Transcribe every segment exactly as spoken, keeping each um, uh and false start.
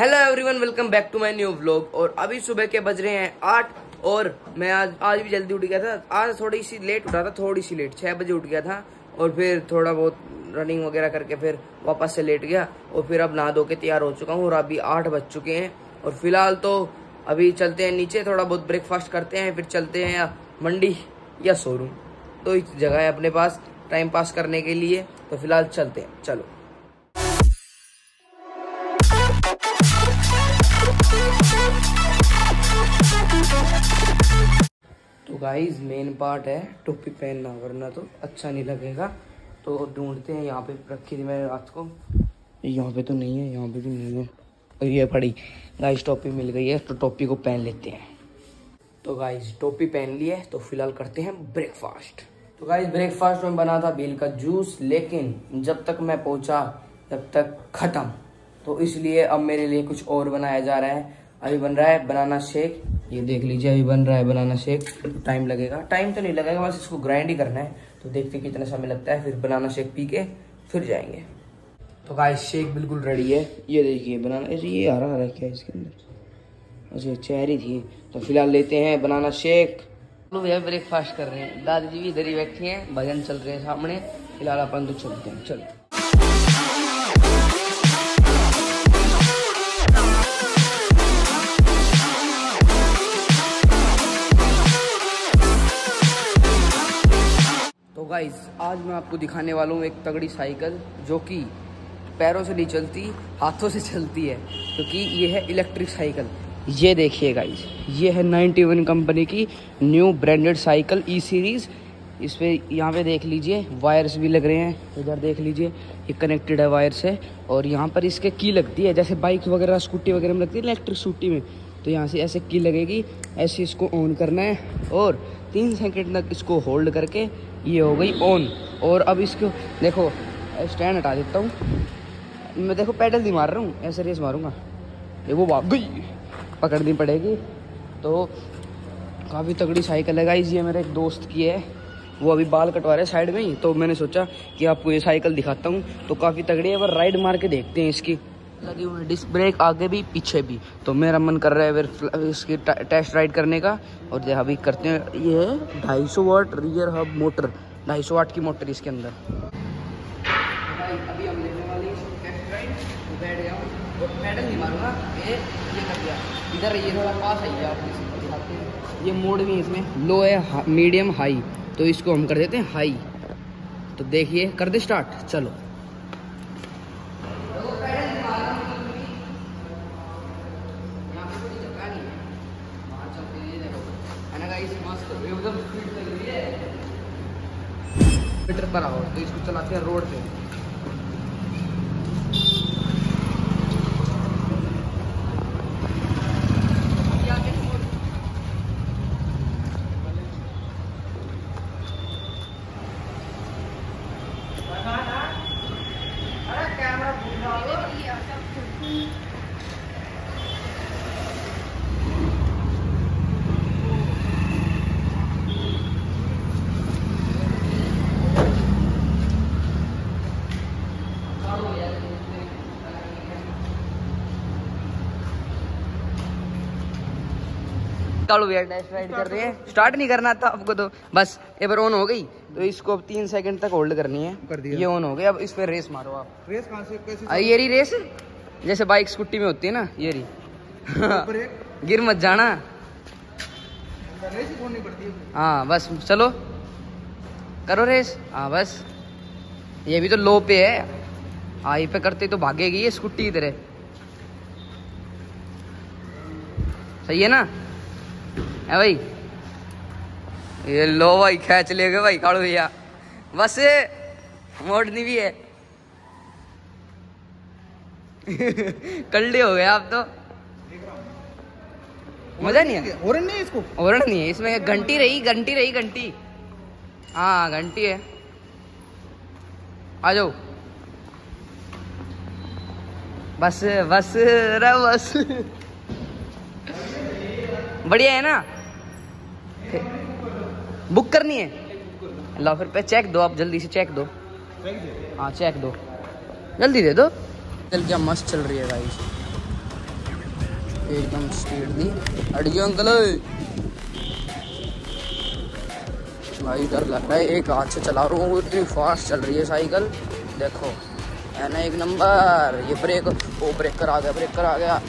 Hello everyone, welcome back to my new vlog. और अभी सुबह के बज रहे हैं आठ और मैं आज आज भी जल्दी उठ गया था। आज थोड़ी सी लेट उठा था, थोड़ी सी लेट छह बजे उठ गया था और फिर थोड़ा बहुत रनिंग वगैरह करके फिर वापस से लेट गया और फिर अब नहा धो के तैयार हो चुका हूँ और अभी आठ बज चुके हैं। और फिलहाल तो अभी चलते हैं नीचे, थोड़ा बहुत ब्रेकफास्ट करते हैं, फिर चलते हैं या मंडी या शोरूम। दो ही जगह है अपने पास टाइम पास करने के लिए, तो फिलहाल चलते हैं, चलो। तो गाइज मेन पार्ट है टोपी पहनना, वरना तो अच्छा नहीं लगेगा। तो ढूंढते हैं, यहाँ पे रखी थी मैंने रात को, यहाँ पे तो नहीं है, यहाँ पे भी नहीं है और ये पड़ी। गाइज टोपी मिल गई है तो टोपी को पहन लेते हैं। तो गाइज टोपी पहन ली है तो फिलहाल करते हैं ब्रेकफास्ट। तो गाइज ब्रेकफास्ट में बना था बेल का जूस, लेकिन जब तक मैं पहुंचा तब तक खत्म, तो इसलिए अब मेरे लिए कुछ और बनाया जा रहा है। अभी बन रहा है बनाना शेक, ये देख लीजिए अभी बन रहा है बनाना शेक। टाइम लगेगा, टाइम तो नहीं लगेगा, बस इसको ग्राइंड ही करना है। तो देखते कितना समय लगता है, फिर बनाना शेक पी के फिर जाएंगे। तो गाइस शेक बिल्कुल रेडी है, ये देखिए बनाना। ये हरा हरा क्या है इसके अंदर? अच्छा चेरी थी। तो फिलहाल लेते हैं बनाना शेक। लोग भैया ब्रेकफास्ट कर रहे हैं, दादी जी भी इधर ही बैठी हैं, भजन चल रहे हैं सामने। फिलहाल अपन तो चलते हैं, चलो। तो गाइज आज मैं आपको दिखाने वाला हूँ एक तगड़ी साइकिल, जो कि पैरों से नहीं चलती, हाथों से चलती है, क्योंकि ये है इलेक्ट्रिक साइकिल। ये देखिए गाइज, ये है नाइन्टी वन कंपनी की new branded cycle E series. इस पे यहाँ पे देख लीजिए वायर्स भी लग रहे हैं, इधर देख लीजिए ये कनेक्टेड है वायर से। और यहाँ पर इसके की लगती है, जैसे बाइक वगैरह स्कूटी वगैरह में लगती है इलेक्ट्रिक स्कूटी में, तो यहाँ से ऐसे की लगेगी, ऐसे इसको ऑन करना है और तीन सेकंड तक इसको होल्ड करके ये हो गई ऑन। और अब इसको देखो, स्टैंड हटा देता हूँ मैं, देखो पैडल नहीं मार रहा हूँ, ऐसे रेस मारूंगा, देखो भाग गई, पकड़नी पड़ेगी। तो काफ़ी तगड़ी साइकिल है गाइस, ये मेरे एक दोस्त की है, वो अभी बाल कटवा रहे साइड में ही, तो मैंने सोचा कि आपको ये साइकिल दिखाता हूँ। तो काफ़ी तगड़ी है, पर राइड मार के देखते हैं। इसकी लगी हुई डिस्क ब्रेक आगे भी पीछे भी, तो मेरा मन कर रहा है फिर इसकी टेस्ट राइड करने का। और अभी करते हैं। ये है ढाई सौ वाट रियर हब मोटर, ढाई सौ वाट की मोटर इसके अंदर। अभी हम लेने वाले टेस्ट राइड, तो बैठ गया हूँ और पैडल नहीं मारूंगा, ये ये कर दिया इधर, ये थोड़ा पास आइए आप दिखाते हैं। ये मोड भी इसमें लो है, मीडियम हाई, तो इसको हम कर देते हैं हाई। तो देखिए कर दे स्टार्ट, चलो। मीटर पर आओ, तो इसको चलाते हैं रोड पे। टेस्ट राइड कर रहे हैं, स्टार्ट नहीं करना था आपको, तो बस एक बार ऑन हो गई, तो इसको अब तीन सेकंड तक होल्ड करनी है। कर दिया, ये ऑन हो गया। अब इस पे रेस मारो आप। रेस कहाँ से कैसे? ये रही रेस, जैसे बाइक स्कूटी में होती है ना, ये रही। गिर मत जाना, रेस छोड़नी पड़ती है। हाँ बस चलो करो रेस। हाँ बस, ये भी तो लो पे है, हाई पे करते तो भागेगी ये स्कूटी इधर है। सही है ना है भाई? ये लो भाई, खींच ले गए भाई काड़ू भैया, बस मोड़नी भी है। कल्ले हो गए आप तो, मजा नहीं है। ओरन नहीं है इसको, ओरन नहीं है इसमें, घंटी रही घंटी रही घंटी। हाँ घंटी है, आ जाओ बस बस रे बस। बढ़िया है ना? बुक करनी है, ला फिर पे चेक दो आप, जल्दी से चेक दो। हाँ चेक दो, जल्दी दे दो। चल क्या मस्त चल रही है गाइस, एकदम स्पीड दी। हट जाओ अंकल। भाई डर लग रहा है, एक हाथ से चला रहा हूँ, इतनी फास्ट चल रही है साइकिल। देखो है ना एक नंबर। ये ब्रेक, ओ ब्रेकर आ गया, ब्रेकर आ गया।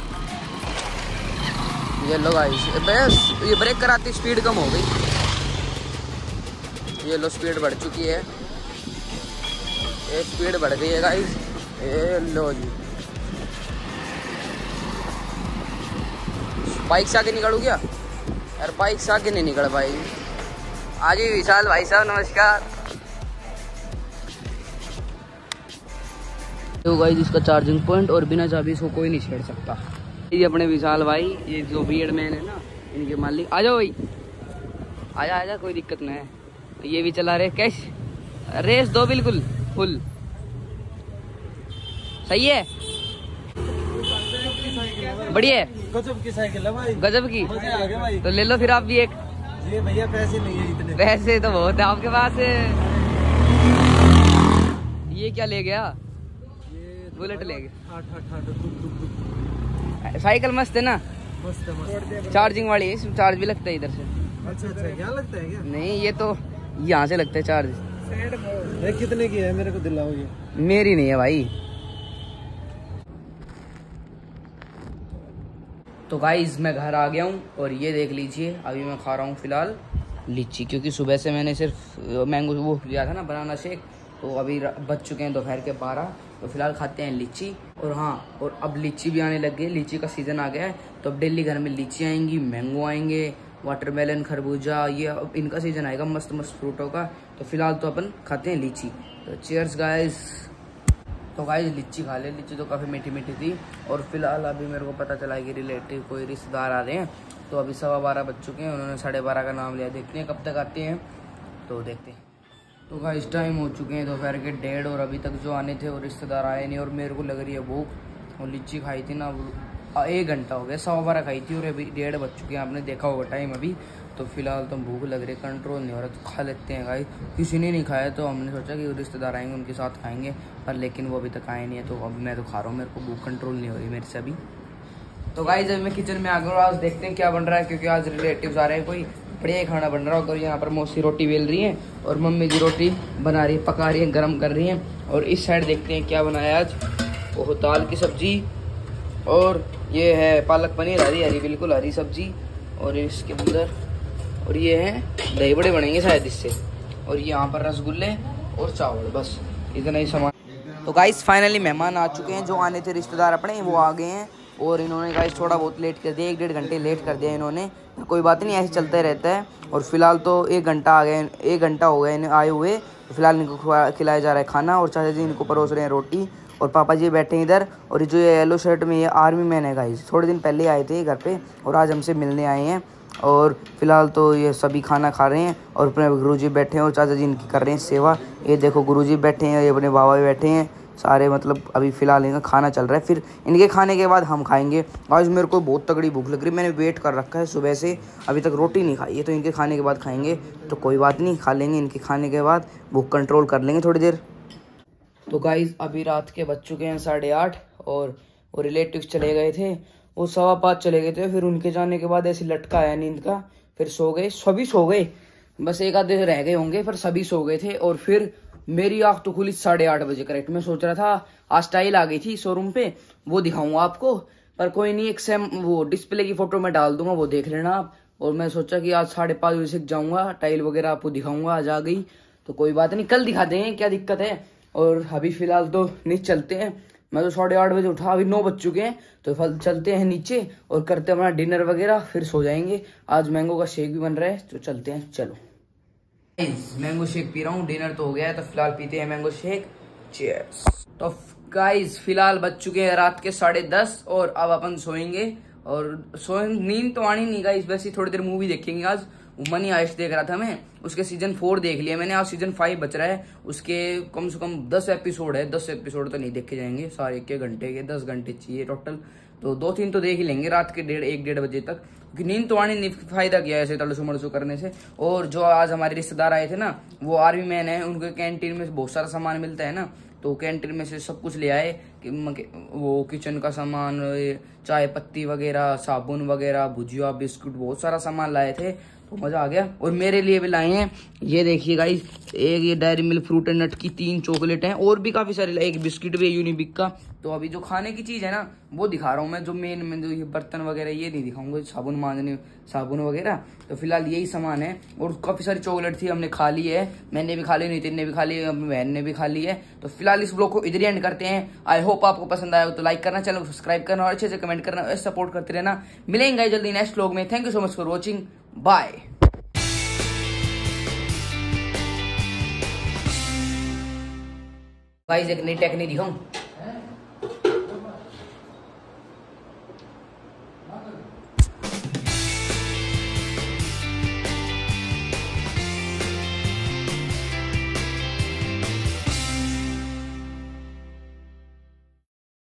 ये लो गाइस, बस ये ब्रेक कराती स्पीड कम हो गई। ये लो स्पीड बढ़ चुकी है, ये स्पीड बढ़ गई है गाइस। ये लो जी, बाइक से आगे निकलू क्या यार? बाइक से आगे नहीं निकल भाई। आज ही विशाल भाई साहब नमस्कार। तो गाइस इसका चार्जिंग पॉइंट, और बिना चाबी इसको कोई नहीं छेड़ सकता। ये अपने विशाल भाई, ये जो बियर्ड मैन है ना, इनके मालिक। आ जाओ भाई, आजा आजा, कोई दिक्कत नहीं है। ये भी चला रहे कैश, रेस दो बिल्कुल फुल सही है, बढ़िया है। गजब की साइकिल है भाई, गजब की। मजे आ गए भाई। तो ले लो फिर आप भी एक। ये भैया पैसे नहीं है इतने। पैसे तो बहुत है आपके पास। ये क्या ले गया? ये बुलेट ले गया। आठ आठ आठ दुक दुक दुक। साइकिल मस्त है ना, मस्त है मस्त। चार्जिंग वाली है, इसमें चार्ज भी लगता है इधर से। अच्छा अच्छा, क्या लगता है क्या? नहीं ये तो यहाँ से लगता है चार्ज। ये कितने की है, मेरे को दिलाओगे? मेरी नहीं है भाई। तो गाइज मैं घर आ गया हूँ, और ये देख लीजिए अभी मैं खा रहा हूँ फिलहाल लीची, क्योंकि सुबह से मैंने सिर्फ मैंगो वो लिया था ना बनाना शेक। तो अभी बज चुके हैं दोपहर के बारह, तो फिलहाल खाते हैं लीची। और हाँ, और अब लीची भी आने लग गई, लीची का सीज़न आ गया है। तो अब डेली घर में लीची आएंगी, मैंगो आएंगे, वाटरमेलन, खरबूजा, ये अब इनका सीज़न आएगा मस्त मस्त फ्रूटों का। तो फिलहाल तो अपन खाते हैं लीची। तो चीयर्स गाइस। तो गाइस लीची खा ले, लीची तो काफ़ी मीठी मीठी थी। और फिलहाल अभी मेरे को पता चला है कि रिलेटिव कोई रिश्तेदार आ रहे हैं। तो अभी सवा बारह बज चुके हैं, उन्होंने साढ़े बारह का नाम लिया। देखते हैं कब तक आते हैं, तो देखते हैं। तो गाइस टाइम हो चुके हैं दोपहर के डेढ़, और अभी तक जो आने थे वो रिश्तेदार आए नहीं। और मेरे को लग रही है भूख। और लीची खाई थी ना, एक घंटा हो गया, सवा बारह खाई थी, और अभी डेढ़ बज चुके हैं। आपने देखा होगा टाइम अभी। तो फिलहाल तो भूख लग रही है, कंट्रोल नहीं हो रहा, तो खा लेते हैं गाइस। किसी ने नहीं खाया, तो हमने सोचा कि रिश्तेदार आएंगे उनके साथ खाएंगे, पर लेकिन वो अभी तक आए नहीं है। तो अब मैं तो खा रहा हूँ, मेरे को भूख कंट्रोल नहीं हो रही मेरे से अभी। तो गाइस अभी मैं किचन में आ गया, आज देखते हैं क्या बन रहा है, क्योंकि आज रिलेटिव्स आ रहे हैं, कोई बढ़िया खाना बन रहा होगा। यहाँ पर मौसी रोटी बेल रही है, और मम्मी जी रोटी बना रही है, पका रही है, गर्म कर रही हैं। और इस साइड देखते हैं क्या बनाया आज। वो दाल की सब्जी, और ये है पालक पनीर, हरी हरी बिल्कुल हरी सब्जी। और इसके अंदर, और ये है दही बड़े बनेंगे शायद इससे। और यहाँ पर रसगुल्ले और चावल, बस इतना ही सामान। तो गाइस फाइनली मेहमान आ चुके हैं, जो आने थे रिश्तेदार अपने, वो आ गए हैं। और इन्होंने गाइस थोड़ा बहुत लेट कर दिया, एक डेढ़ घंटे लेट कर दिया इन्होंने। कोई बात नहीं, ऐसे चलते रहता है। और फिलहाल तो एक घंटा आ गए, एक घंटा हो गया इन्हें आए हुए। तो फिलहाल इनको खिलाया जा रहा है खाना, और चाचा जी इनको परोस रहे हैं रोटी, और पापा जी बैठे हैं इधर। और जो ये येलो शर्ट में ये आर्मी मैन है गाइस, थोड़े दिन पहले आए थे घर पे, और आज हमसे मिलने आए हैं। और फिलहाल तो ये सभी खाना खा रहे हैं, और अपने गुरुजी बैठे हैं, और चाचा जी इनकी कर रहे हैं सेवा। ये देखो गुरुजी बैठे हैं, ये अपने बाबा भी बैठे हैं सारे, मतलब अभी फ़िलहाल इनका खाना चल रहा है। फिर इनके खाने के बाद हम खाएंगे। आज मेरे को बहुत तगड़ी भूख लग रही है, मैंने वेट कर रखा है सुबह से, अभी तक रोटी नहीं खाई है। तो इनके खाने के बाद खाएंगे, तो कोई बात नहीं, खा लेंगे इनके खाने के बाद, भूख कंट्रोल कर लेंगे थोड़ी देर। तो गाइस अभी रात के बज चुके हैं साढ़े आठ, और वो रिलेटिव्स चले गए थे, वो सवा पाँच चले गए थे। फिर उनके जाने के बाद ऐसे लटका आया नींद का, फिर सो गए, सभी सो गए, बस एक आधे रह गए होंगे, पर सभी सो गए थे। और फिर मेरी आँख तो खुली साढ़े आठ बजे करेक्ट। मैं सोच रहा था आज टाइल आ गई थी शोरूम पे, वो दिखाऊंगा आपको, पर कोई नहीं, एक सेम वो डिस्प्ले की फोटो मैं डाल दूंगा, वो देख लेना आप। और मैं सोचा कि आज साढ़े पाँच बजे से जाऊंगा, टाइल वगैरह आपको दिखाऊंगा, आज आ गई तो कोई बात नहीं, कल दिखा देंगे, क्या दिक्कत है। और अभी फिलहाल तो नीचे चलते हैं, मैं तो साढ़े आठ बजे उठा, अभी नौ बज चुके हैं। तो फल चलते हैं नीचे और करते हैं अपना डिनर वगैरह, फिर सो जाएंगे। आज मैंगो का शेक भी बन रहा है, तो चलते हैं। चलो मैंगो शेक पी रहा हूँ, डिनर तो हो गया है, तो फिलहाल पीते हैं मैंगो शेक। चीयर्स। तो गाइस फिलहाल बज चुके हैं रात के साढ़े दस, और अब अपन सोएंगे। और सोए नींद तो आनी नहीं गाइस, वैसे थोड़ी देर मूवी देखेंगे। आज मनी हाइस्ट देख रहा था मैं, उसके सीजन फोर देख लिया मैंने, आज सीजन फाइव बच रहा है, उसके कम से कम दस एपिसोड है। दस एपिसोड तो नहीं देखे जाएंगे सारे, एक घंटे के दस घंटे चाहिए टोटल, तो दो तीन तो देख ही लेंगे रात के डेढ़ एक डेढ़ बजे तक, क्योंकि नींद तो आने नहीं, फायदा किया ऐसे तड़सू मड़सू करने से। और जो आज हमारे रिश्तेदार आए थे ना, वो आर्मी मैन है, उनके कैंटीन में बहुत सारा सामान मिलता है ना, तो कैंटीन में से सब कुछ ले आए कि वो किचन का सामान, चाय पत्ती वगैरह, साबुन वगैरह, भुजिया, बिस्कुट, बहुत सारा सामान लाए थे। तो मजा आ गया। और मेरे लिए भी लाए हैं, ये देखिए गाइस, एक ये dairy milk fruit and nut की तीन चॉकलेट हैं, और भी काफी सारे, एक बिस्किट भी है यूनिबिक का। तो अभी जो खाने की चीज है ना वो दिखा रहा हूँ मैं, जो मेन में जो ये बर्तन वगैरह ये नहीं दिखाऊंगा, साबुन मांजने साबुन वगैरह। तो फिलहाल यही सामान है। और काफी सारी चॉकलेट थी, हमने खा ली है, मैंने भी खा ली, नितिन ने भी खा ली, अपनी बहन ने भी खा ली है। तो फिलहाल इस ब्लॉग को इधर ही एंड करते हैं। आई होप आपको पसंद आया हो तो लाइक करना, चैनल को सब्सक्राइब करना और अच्छे से कमेंट करना, ऐसे सपोर्ट करते रहना। मिलेंगे जल्दी नेक्स्ट ब्लॉग में। Thank you so much for watching, bye. Guys एक नई टेक्निक दिखाऊं।